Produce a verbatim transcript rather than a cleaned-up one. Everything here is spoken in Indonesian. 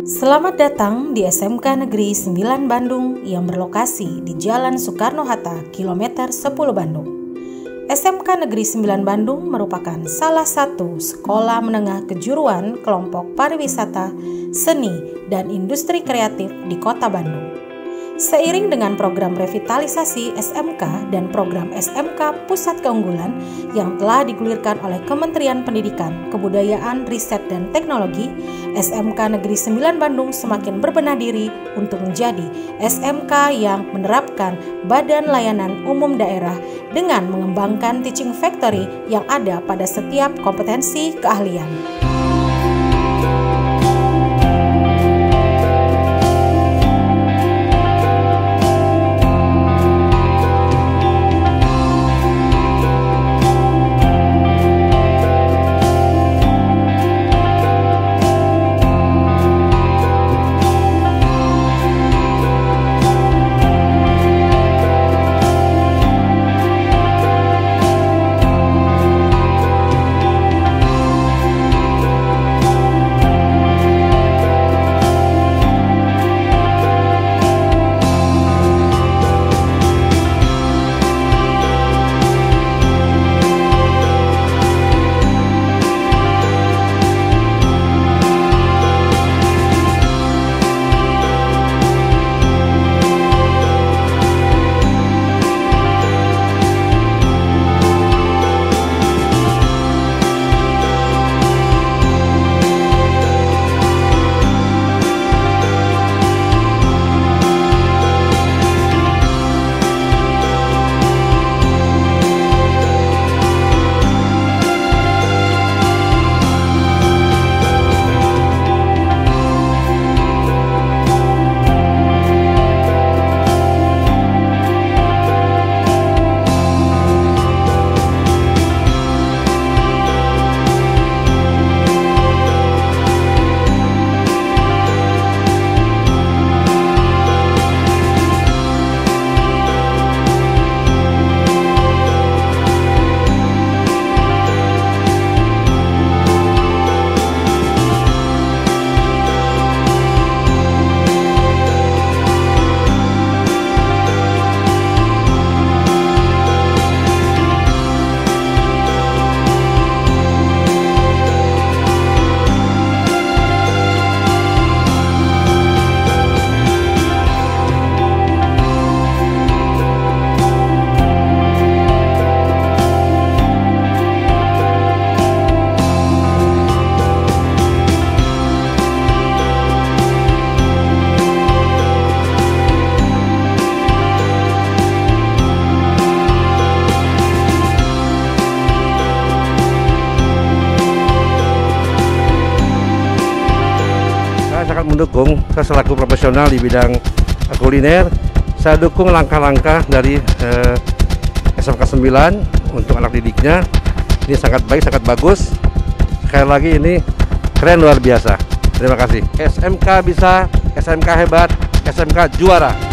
Selamat datang di S M K Negeri sembilan Bandung yang berlokasi di Jalan Soekarno-Hatta, kilometer sepuluh Bandung. S M K Negeri sembilan Bandung merupakan salah satu sekolah menengah kejuruan kelompok pariwisata, seni, dan industri kreatif di kota Bandung. Seiring dengan program revitalisasi S M K dan program S M K Pusat Keunggulan yang telah digulirkan oleh Kementerian Pendidikan, Kebudayaan, Riset, dan Teknologi, S M K Negeri sembilan Bandung semakin berbenah diri untuk menjadi S M K yang menerapkan Badan Layanan Umum Daerah dengan mengembangkan teaching factory yang ada pada setiap kompetensi keahlian. Sangat mendukung, saya selaku profesional di bidang kuliner, saya dukung langkah-langkah dari eh, S M K sembilan untuk anak didiknya. Ini sangat baik, sangat bagus. Sekali lagi ini keren, luar biasa. Terima kasih. S M K bisa, S M K hebat, S M K juara.